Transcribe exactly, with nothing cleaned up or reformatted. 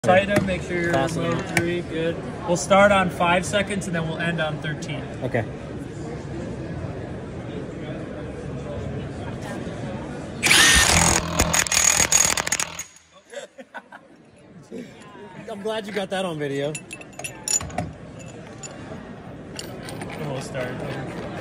Tighten them, make sure you're Fasten mode them. three, good. We'll start on five seconds and then we'll end on thirteen. Okay. I'm glad you got that on video. And we'll start.